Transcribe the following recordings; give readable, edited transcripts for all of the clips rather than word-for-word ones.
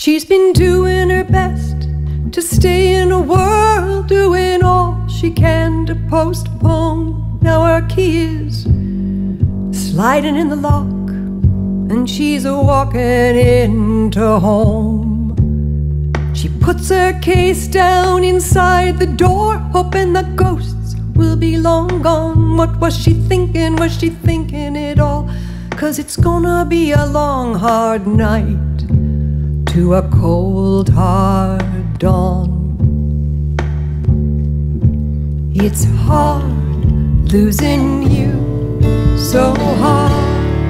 She's been doing her best to stay in a world, doing all she can to postpone. Now her key is sliding in the lock, and she's a-walking into home. She puts her case down inside the door, hoping the ghosts will be long gone. What was she thinking? Was she thinking it all? 'Cause it's gonna be a long, hard night to a cold, hard dawn. It's hard losing you, so hard.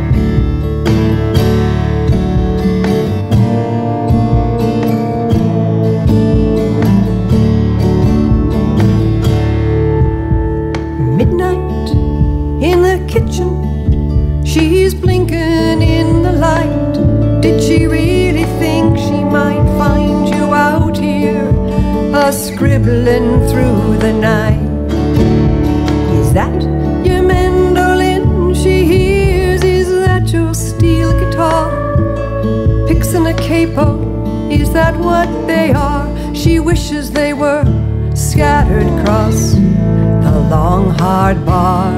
Midnight in the kitchen, she's blinking in the light. Did she really think she might find you out here, scribbling through the night? Is that your mandolin she hears? Is that your steel guitar? Picks and a capo, is that what they are? She wishes they were scattered across the long, hard bar.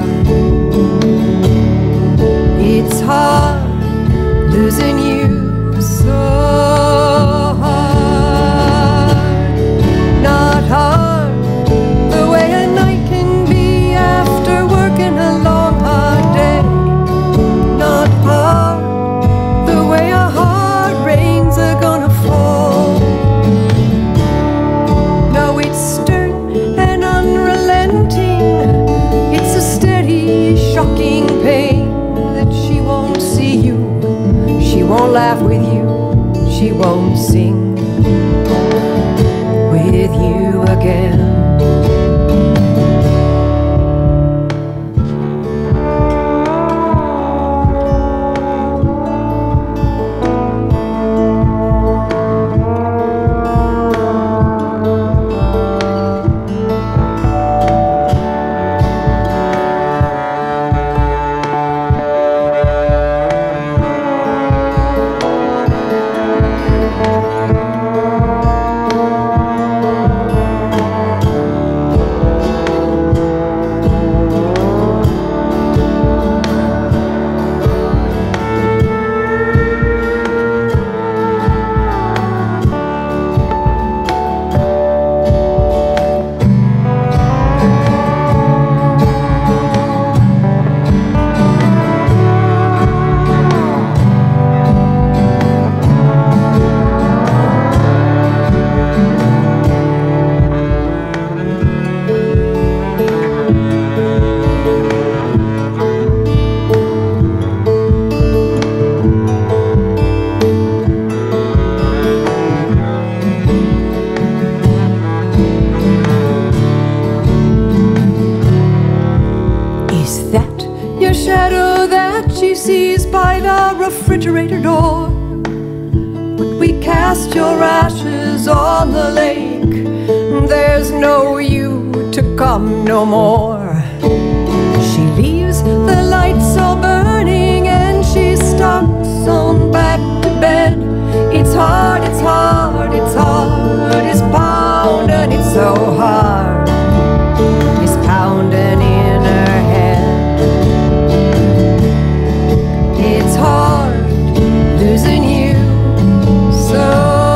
It's hard losing you, so hard. Not hard the way a night can be after working a long, hard day. Not hard the way a hard rains are gonna fall. No, it's stern and unrelenting. It's a steady, shocking pain that she won't see you, she won't laugh with you, she won't sing with you again. Shadow that she sees by the refrigerator door. But we cast your ashes on the lake, there's no you to come no more. She leaves the lights all burning and she stalks on back to bed. It's hard, it's hard, it's hard, it's pounding, it's so hard, it's pounding in her head. It's hard losing you, so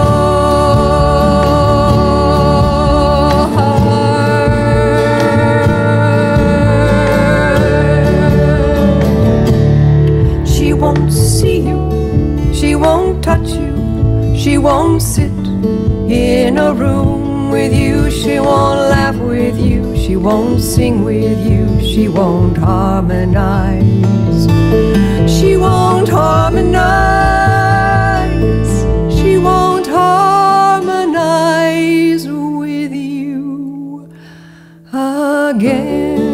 hard. She won't see you, she won't touch you, she won't sit in a room with you, she won't laugh with you, she won't sing with you, she won't harmonize. She won't harmonize, she won't harmonize with you again.